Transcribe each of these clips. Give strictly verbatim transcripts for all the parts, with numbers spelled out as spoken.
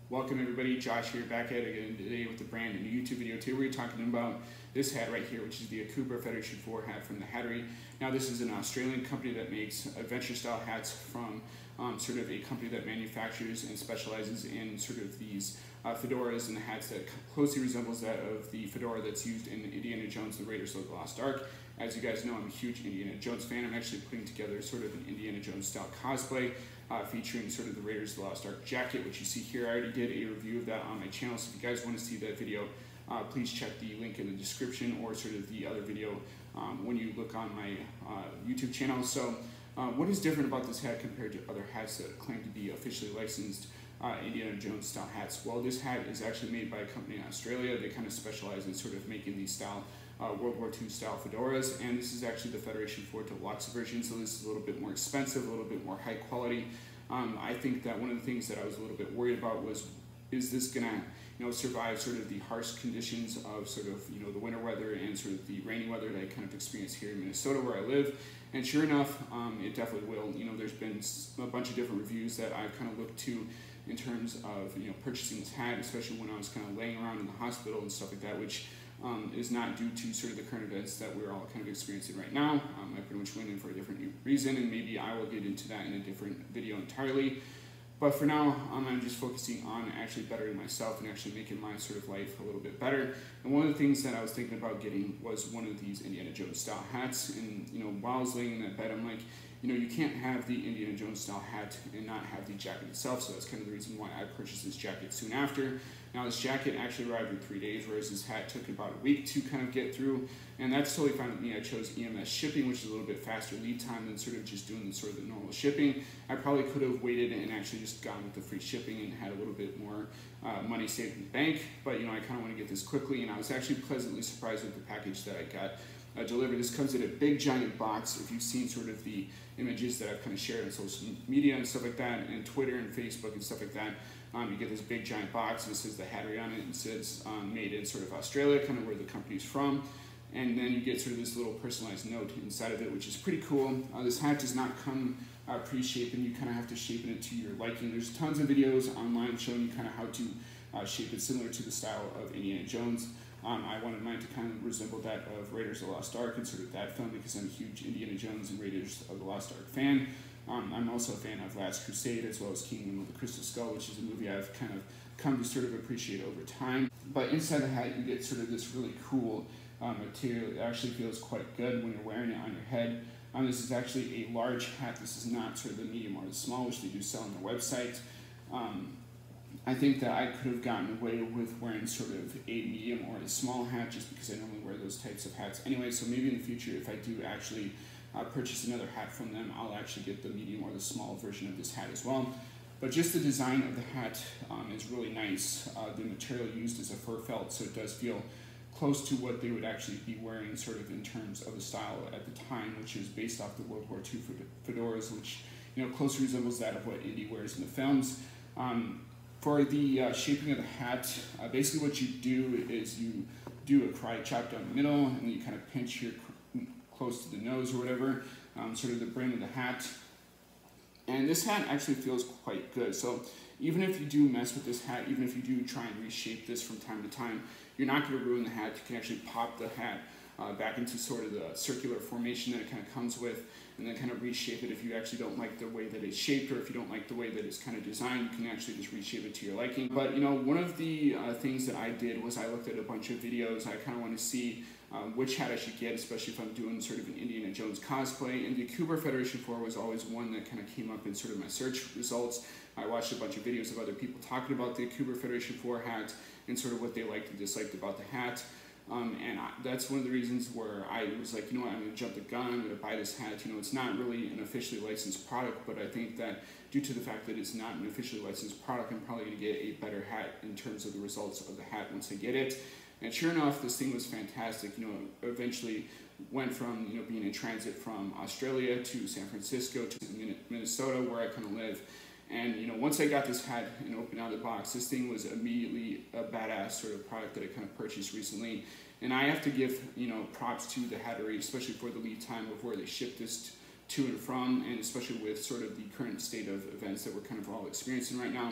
Welcome everybody, Josh here, back at it again today with a brand new YouTube video. Today we're talking about this hat right here, which is the Akubra Federation four hat from the Hattery. Now this is an Australian company that makes adventure style hats from um, sort of a company that manufactures and specializes in sort of these uh, fedoras and the hats that closely resembles that of the fedora that's used in Indiana Jones and the Raiders of the Lost Ark. As you guys know, I'm a huge Indiana Jones fan. I'm actually putting together sort of an Indiana Jones style cosplay uh, featuring sort of the Raiders of the Lost Ark jacket, which you see here. I already did a review of that on my channel, so if you guys want to see that video, uh, please check the link in the description or sort of the other video um, when you look on my uh, YouTube channel. So uh, what is different about this hat compared to other hats that claim to be officially licensed uh, Indiana Jones style hats? Well, this hat is actually made by a company in Australia. They kind of specialize in sort of making these style Uh, World War Two style fedoras, and this is actually the Federation four Deluxe version, so this is a little bit more expensive, a little bit more high quality. Um, I think that one of the things that I was a little bit worried about was, is this gonna, you know, survive sort of the harsh conditions of sort of, you know, the winter weather and sort of the rainy weather that I kind of experience here in Minnesota where I live. And sure enough, um, it definitely will. You know, there's been a bunch of different reviews that I've kind of looked to in terms of, you know, purchasing this hat, especially when I was kind of laying around in the hospital and stuff like that, which Um, is not due to sort of the current events that we're all kind of experiencing right now. Um, I pretty much went in for a different reason, and maybe I will get into that in a different video entirely. But for now, um, I'm just focusing on actually bettering myself and actually making my sort of life a little bit better. And one of the things that I was thinking about getting was one of these Indiana Jones style hats. And you know, while I was laying in that bed, I'm like, you know, you can't have the Indiana Jones style hat and not have the jacket itself, so that's kind of the reason why I purchased this jacket soon after. Now this jacket actually arrived in three days, whereas this hat took about a week to kind of get through, and that's totally fine with me. I chose E M S shipping, which is a little bit faster lead time than sort of just doing the sort of the normal shipping. I probably could have waited and actually just gone with the free shipping and had a little bit more uh, money saved in the bank, but you know, I kind of want to get this quickly, and I was actually pleasantly surprised with the package that I got Uh, delivered. This comes in a big giant box. If you've seen sort of the images that I've kind of shared on social media and stuff like that, and Twitter and Facebook and stuff like that, um, you get this big giant box, and it says the Hattery on it, and it says um, made in sort of Australia, kind of where the company's from, and then you get sort of this little personalized note inside of it, which is pretty cool. Uh, this hat does not come uh, pre-shaped, and you kind of have to shape it to your liking. There's tons of videos online showing you kind of how to uh, shape it similar to the style of Indiana Jones. Um, I wanted mine to kind of resemble that of Raiders of the Lost Ark and sort of that film because I'm a huge Indiana Jones and Raiders of the Lost Ark fan. Um, I'm also a fan of Last Crusade as well as Kingdom of the Crystal Skull, which is a movie I've kind of come to sort of appreciate over time. But inside the hat you get sort of this really cool um, material. It actually feels quite good when you're wearing it on your head. Um, this is actually a large hat. This is not sort of the medium or the small, which they do sell on their website. Um, I think that I could have gotten away with wearing sort of a medium or a small hat just because I normally wear those types of hats anyway. So maybe in the future, if I do actually uh, purchase another hat from them, I'll actually get the medium or the small version of this hat as well. But just the design of the hat um, is really nice. Uh, the material used is a fur felt, so it does feel close to what they would actually be wearing sort of in terms of the style at the time, which is based off the World War Two fedoras, which, you know, closely resembles that of what Indy wears in the films. Um, For the uh, shaping of the hat, uh, basically what you do is you do a karate chop down the middle, and then you kind of pinch here close to the nose or whatever, um, sort of the brim of the hat. And this hat actually feels quite good. So even if you do mess with this hat, even if you do try and reshape this from time to time, you're not going to ruin the hat. You can actually pop the hat uh, back into sort of the circular formation that it kind of comes with, and then kind of reshape it if you actually don't like the way that it's shaped, or if you don't like the way that it's kind of designed, you can actually just reshape it to your liking. But you know, one of the uh, things that I did was I looked at a bunch of videos. I kind of want to see um, which hat I should get, especially if I'm doing sort of an Indiana Jones cosplay, and the Akubra Federation four was always one that kind of came up in sort of my search results. I watched a bunch of videos of other people talking about the Akubra Federation four hat and sort of what they liked and disliked about the hat. Um, and I, that's one of the reasons where I was like, you know what, I'm going to jump the gun, I'm going to buy this hat. You know, it's not really an officially licensed product, but I think that due to the fact that it's not an officially licensed product, I'm probably going to get a better hat in terms of the results of the hat once I get it. And sure enough, this thing was fantastic. You know, eventually went from, you know, being in transit from Australia to San Francisco to Minnesota, where I kind of live. And you know, once I got this hat and opened out of the box, this thing was immediately a badass sort of product that I kind of purchased recently. And I have to give, you know, props to the Hattery, especially for the lead time of where they shipped this to and from, and especially with sort of the current state of events that we're kind of all experiencing right now.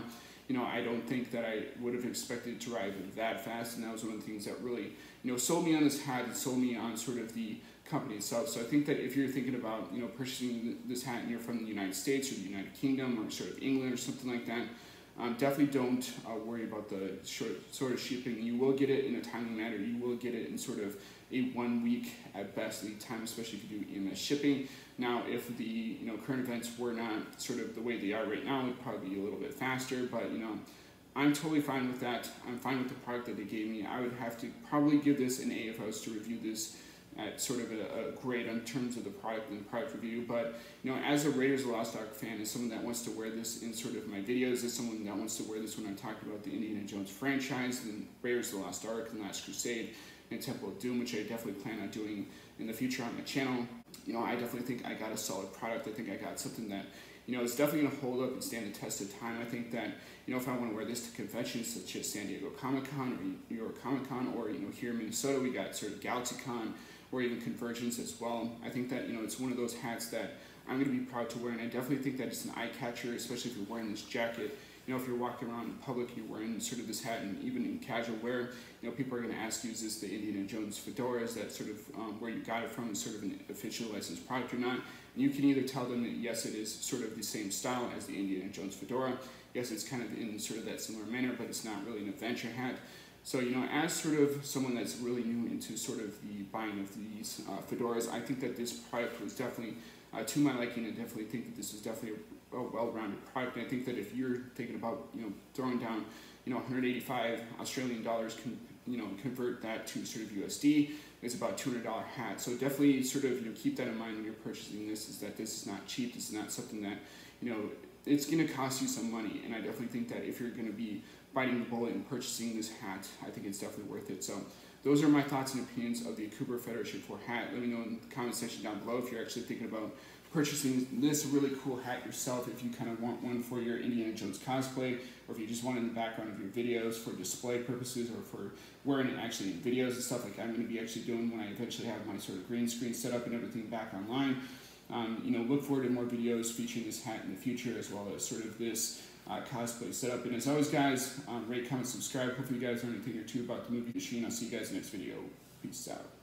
you know, I don't think that I would have expected it to arrive that fast, and that was one of the things that really, you know, sold me on this hat and sold me on sort of the company itself. So I think that if you're thinking about, you know, purchasing this hat and you're from the United States or the United Kingdom or sort of England or something like that, um, definitely don't uh, worry about the short, sort of shipping. You will get it in a timely manner. You will get it in sort of a one week at best lead time, especially if you do E M S shipping. Now, if the, you know, current events were not sort of the way they are right now, it'd probably be a little bit faster, but, you know, I'm totally fine with that. I'm fine with the product that they gave me. I would have to probably give this an A if I was to review this at sort of a, a grade in terms of the product and the product review. But, you know, as a Raiders of the Lost Ark fan, as someone that wants to wear this in sort of my videos, as someone that wants to wear this when I'm talking about the Indiana Jones franchise, and Raiders of the Lost Ark, and Last Crusade, and Temple of Doom, which I definitely plan on doing in the future on my channel, you know, I definitely think I got a solid product. I think I got something that, you know, it's definitely going to hold up and stand the test of time. I think that, you know, if I want to wear this to conventions such as San Diego Comic-Con or New York Comic-Con, or, you know, here in Minnesota, we got sort of GalaxyCon, or even Convergence as well. I think that, you know, it's one of those hats that I'm going to be proud to wear, and I definitely think that it's an eye catcher, especially if you're wearing this jacket. You know, if you're walking around in public and you're wearing sort of this hat, and even in casual wear, you know, people are going to ask you, is this the Indiana Jones fedora? Is that sort of um, where you got it from? Is sort of an official licensed product or not? And you can either tell them that yes, it is sort of the same style as the Indiana Jones fedora. Yes, it's kind of in sort of that similar manner, but it's not really an adventure hat. So, you know, as sort of someone that's really new into sort of the buying of these uh, fedoras, I think that this product was definitely uh, to my liking. I definitely think that this is definitely a, a well-rounded product. And I think that if you're thinking about, you know, throwing down, you know, one hundred eighty-five Australian dollars, can, you know, convert that to sort of U S D, it's about two hundred dollar hat. So definitely sort of, you know, keep that in mind when you're purchasing this, is that this is not cheap. This is not something that, you know, it's going to cost you some money. And I definitely think that if you're going to be biting the bullet and purchasing this hat, I think it's definitely worth it. So those are my thoughts and opinions of the Akuba Federation four hat. Let me know in the comment section down below if you're actually thinking about purchasing this really cool hat yourself, if you kind of want one for your Indiana Jones cosplay, or if you just want it in the background of your videos for display purposes, or for wearing it actually in videos and stuff like I'm going to be actually doing when I eventually have my sort of green screen set up and everything back online. Um, you know, look forward to more videos featuring this hat in the future, as well as sort of this uh, cosplay setup. And as always, guys, um, rate, comment, subscribe. Hopefully you guys learned anything or two about the movie Machine. I'll see you guys in the next video. Peace out.